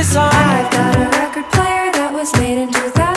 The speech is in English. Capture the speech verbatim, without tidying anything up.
song. I've got a record player that was made in two thousand.